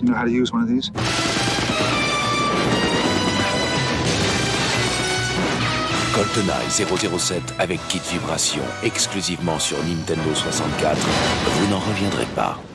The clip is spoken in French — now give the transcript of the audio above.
Do you know how to use one of these? GoldenEye 007 avec kit vibration exclusivement sur Nintendo 64. Vous n'en reviendrez pas.